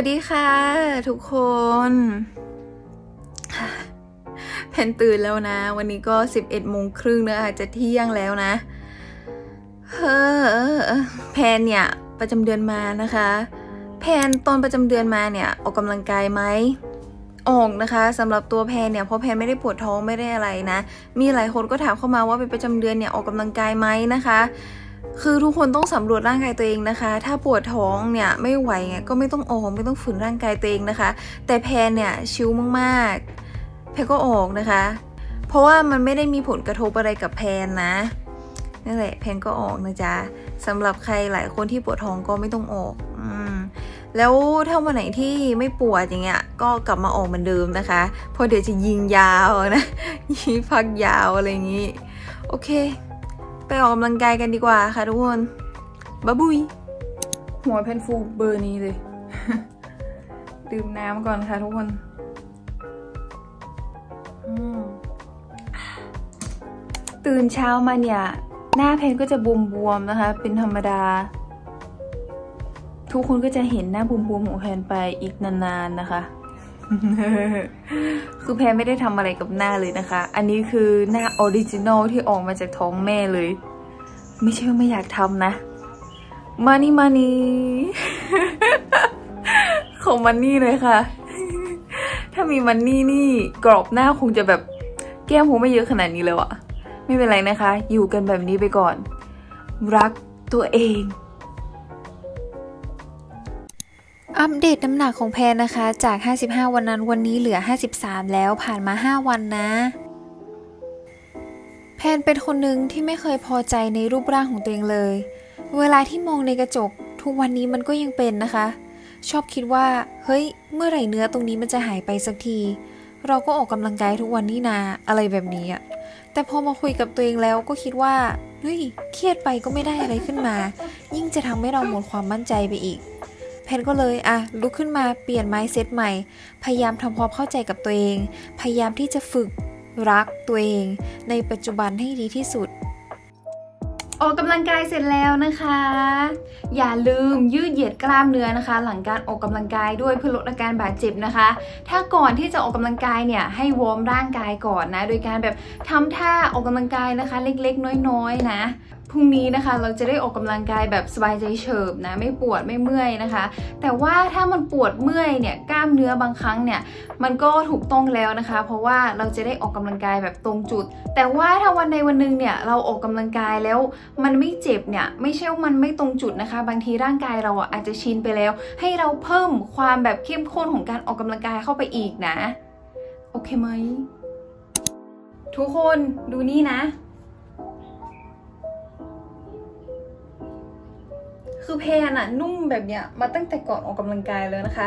วัสดีค่ะทุกคนแพนตื่นแล้วนะวันนี้ก็11:30นะอาจจะเที่ยงแล้วนะแพนเนี่ยประจำเดือนมานะคะแพนตอนประจำเดือนมาเนี่ยออกกำลังกายไหมออกนะคะสำหรับตัวแพนเนี่ยเพราะแพนไม่ได้ปวดท้องไม่ได้อะไรนะมีหลายคนก็ถามเข้ามาว่าเป็นประจำเดือนเนี่ยออกกำลังกายไหมนะคะคือทุกคนต้องสำรวจร่างกายตัวเองนะคะถ้าปวดท้องเนี่ยไม่ไหวเนี่ยก็ไม่ต้องออกไม่ต้องฝืนร่างกายตัวเองนะคะแต่แพนเนี่ยชิลมากๆแพนก็ออกนะคะเพราะว่ามันไม่ได้มีผลกระทบอะไรกับแพนนะนั่นแหละแพนก็ออกนะจ๊ะสำหรับใครหลายคนที่ปวดท้องก็ไม่ต้องออกแล้วถ้าวันไหนที่ไม่ปวดอย่างเงี้ยก็กลับมาออกเหมือนเดิมนะคะเพราะเดี๋ยวจะยิงยาวนะยิงพักยาวอะไรอย่างงี้โอเคไปออกกำลังกายกันดีกว่าค่ะทุกคนบ๊ายบุยหัวแพนฟูเบอร์นี้เลย ดื่มน้ำก่อนค่ะทุกคนตื่นเช้ามาเนี่ยหน้าแพนก็จะบวมๆนะคะเป็นธรรมดาทุกคนก็จะเห็นหน้าบวมๆของแพนไปอีกนานๆนะคะ คือแพนไม่ได้ทำอะไรกับหน้าเลยนะคะอันนี้คือหน้าออริจินอลที่ออกมาจากท้องแม่เลยไม่ใช่ว่าไม่อยากทำนะมานี่ ของมันนี่เลยค่ะ ถ้ามีมันนี่กรอบหน้าคงจะแบบแก้มคงไม่เยอะขนาดนี้เลยอะไม่เป็นไรนะคะอยู่กันแบบนี้ไปก่อนรักตัวเองอัปเดตน้ำหนักของแพนนะคะจาก55วันนั้นวันนี้เหลือ53แล้วผ่านมา5วันนะแพนเป็นคนหนึ่งที่ไม่เคยพอใจในรูปร่างของตัวเองเลยเวลาที่มองในกระจกทุกวันนี้มันก็ยังเป็นนะคะชอบคิดว่าเฮ้ยเมื่อไหร่เนื้อตรงนี้มันจะหายไปสักทีเราก็ออกกำลังกายทุกวันนี่นาอะไรแบบนี้อะแต่พอมาคุยกับตัวเองแล้วก็คิดว่าเฮ้ยเครียดไปก็ไม่ได้อะไรขึ้นมายิ่งจะทำให้เราหมดความมั่นใจไปอีกแพนก็เลยลุกขึ้นมาเปลี่ยน mindset ใหม่พยายามทำความเข้าใจกับตัวเองพยายามที่จะฝึกรักตัวเองในปัจจุบันให้ดีที่สุดออกกำลังกายเสร็จแล้วนะคะอย่าลืมยืดเหยียดกล้ามเนื้อนะคะหลังการออกกำลังกายด้วยเพื่อลดอาการบาดเจ็บนะคะถ้าก่อนที่จะออกกำลังกายเนี่ยให้วอร์มร่างกายก่อนนะโดยการแบบทำท่าออกกำลังกายนะคะเล็กๆน้อยๆนะพรุ่งนี้นะคะเราจะได้ออกกำลังกายแบบสบายใจเฉิบนะไม่ปวดไม่เมื่อยนะคะแต่ว่าถ้ามันปวดเมื่อยเนี่ยกล้ามเนื้อบางครั้งเนี่ยมันก็ถูกต้องแล้วนะคะเพราะว่าเราจะได้ออกกำลังกายแบบตรงจุดแต่ว่าถ้าวันใดวันหนึ่งเนี่ยเราออกกำลังกายแล้วมันไม่เจ็บเนี่ยไม่ใช่ว่ามันไม่ตรงจุดนะคะบางทีร่างกายเราอาจจะชินไปแล้วให้เราเพิ่มความแบบเข้มข้นของการออกกำลังกายเข้าไปอีกนะโอเคไหมทุกคนดูนี่นะคือแพนนุ่มแบบเนี้ยมาตั้งแต่ก่อนออกกำลังกายเลยนะคะ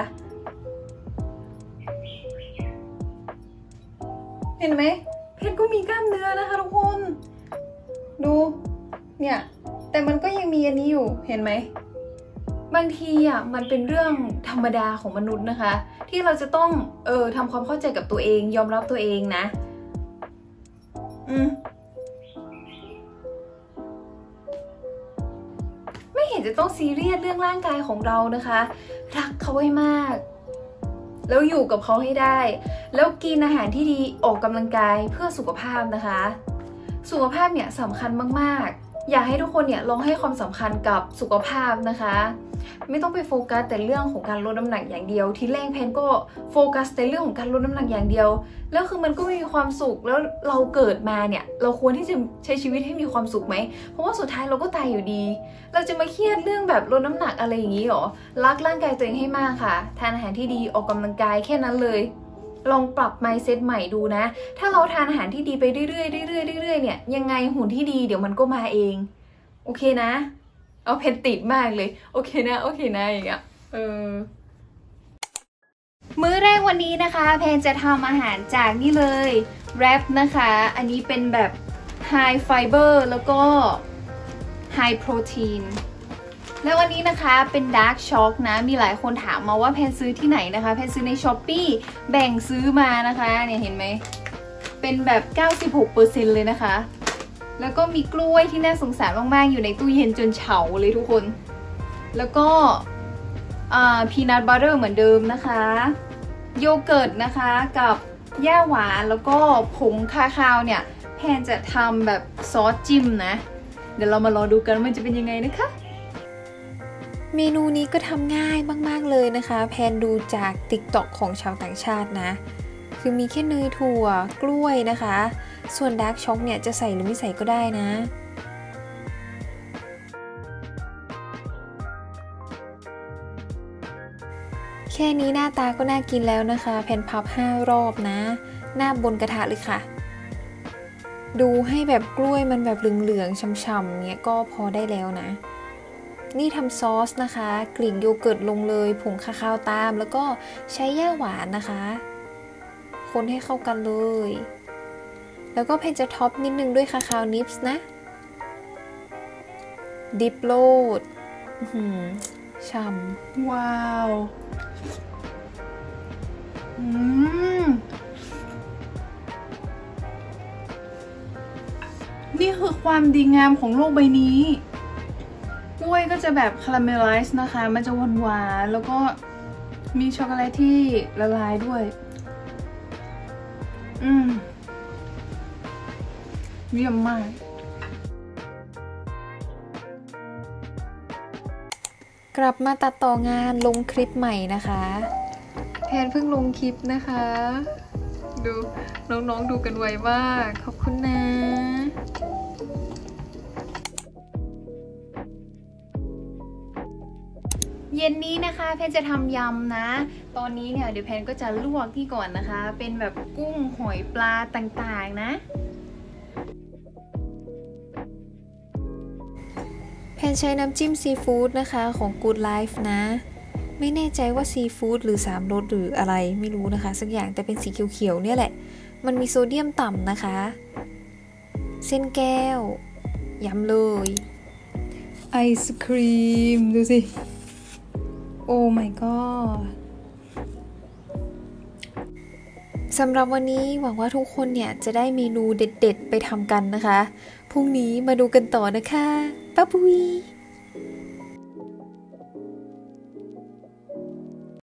เห็นไหมแพนก็มีกล้ามเนื้อนะคะทุกคนดูเนี่ยแต่มันก็ยังมีอันนี้อยู่เห็นไหมบางทีมันเป็นเรื่องธรรมดาของมนุษย์นะคะที่เราจะต้องทำความเข้าใจกับตัวเองยอมรับตัวเองนะไม่เห็นจะต้องซีเรียสเรื่องร่างกายของเรานะคะรักเขาให้มากแล้วอยู่กับเขาให้ได้แล้วกินอาหารที่ดีออกกำลังกายเพื่อสุขภาพนะคะสุขภาพเนี่ยสำคัญมากๆอยากให้ทุกคนเนี่ยลองให้ความสำคัญกับสุขภาพนะคะไม่ต้องไปโฟกัสแต่เรื่องของการลดน้ำหนักอย่างเดียวทีแรกแพนก็โฟกัสแต่เรื่องของการลดน้ำหนักอย่างเดียวแล้วคือมันก็ไม่มีความสุขแล้วเราเกิดมาเนี่ยเราควรที่จะใช้ชีวิตให้มีความสุขไหมเพราะว่าสุดท้ายเราก็ตายอยู่ดีเราจะมาเครียดเรื่องแบบลดน้ำหนักอะไรอย่างนี้หรอรักร่างกายตัวเองให้มากค่ะทานอาหารที่ดีออกกำลังกายแค่นั้นเลยลองปรับ mindset ใหม่ดูนะถ้าเราทานอาหารที่ดีไปเรื่อยๆเนี่ยยังไงหุ่นที่ดีเดี๋ยวมันก็มาเองโอเคนะเอาเพนติดมากเลยโอเคนะอย่างเงี้ยมื้อแรกวันนี้นะคะแพนจะทำอาหารจากนี่เลยแรปนะคะอันนี้เป็นแบบ high fiber แล้วก็ high protein แล้ววันนี้นะคะเป็น dark choc นะมีหลายคนถามมาว่าแพนซื้อที่ไหนนะคะแพนซื้อใน Shopee แบ่งซื้อมานะคะเนี่ยเห็นไหมเป็นแบบ 96% เลยนะคะแล้วก็มีกล้วยที่น่าสงสารมากๆอยู่ในตู้เย็นจนเฉาเลยทุกคนแล้วก็พีนัทบัตเตอร์เหมือนเดิมนะคะโยเกิร์ตนะคะกับย่าหวานแล้วก็ผงคาคาวเนี่ยแพนจะทำแบบซอสจิ้มนะเดี๋ยวเรามารอดูกันว่ามันจะเป็นยังไงนะคะเมนูนี้ก็ทำง่ายมากๆเลยนะคะแพนดูจาก TikTok ของชาวต่างชาตินะคือมีแค่เนยถั่วกล้วยนะคะส่วนดาร์กช็อกเนี่ยจะใส่หรือไม่ใส่ก็ได้นะแค่นี้หน้าตาก็น่ากินแล้วนะคะแพนพับ5 รอบนะหน้าบนกระทะเลยค่ะดูให้แบบกล้วยมันแบบเหลืองๆช่ำๆเนี้ยก็พอได้แล้วนะนี่ทำซอสนะคะกลิ่นโยเกิร์ตลงเลยผงคาคาวตามแล้วก็ใช้ย่าหวานนะคะคนให้เข้ากันเลยแล้วก็เพนจะท็อปนิดนึงด้วยคาคาวนิปส์นะดิปโลดช่ำว้าวนี่คือความดีงามของโลกใบนี้กล้วยก็จะแบบคาราเมลไลซ์นะคะมันจะหวานๆแล้วก็มีช็อกโกแลตที่ละลายด้วยเยี่ยมมากกลับมาตัดต่องานลงคลิปใหม่นะคะแพนเพิ่งลงคลิปนะคะดูน้องๆดูกันไวมากขอบคุณนะเย็นนี้นะคะแพนจะทำยำนะตอนนี้เนี่ยเดี๋ยวแพนก็จะลวกที่ก่อนนะคะเป็นแบบกุ้งหอยปลาต่างๆนะแพนใช้น้ำจิ้มซีฟู้ดนะคะของ Good Life นะไม่แน่ใจว่าซีฟู้ดหรือ3 รสหรืออะไรไม่รู้นะคะสักอย่างแต่เป็นสีเขียวๆเนี่ยแหละมันมีโซเดียมต่ำนะคะเส้นแก้วยำเลยไอศครีมดูสิโอ้ my god สำหรับวันนี้หวังว่าทุกคนเนี่ยจะได้เมนูเด็ดๆไปทำกันนะคะพรุ่งนี้มาดูกันต่อนะคะบ๊ายบาย